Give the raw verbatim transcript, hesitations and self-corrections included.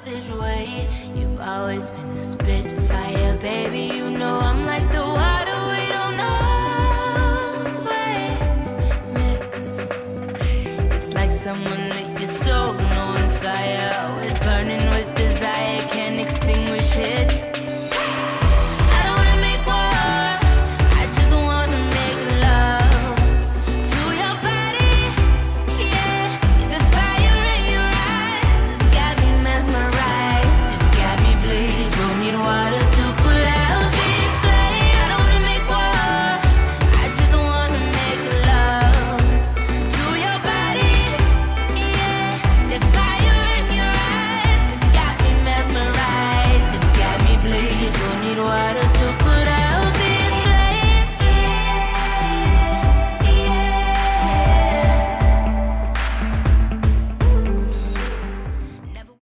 selfish way. You've always been a spitfire, baby. You know I'm like the wild.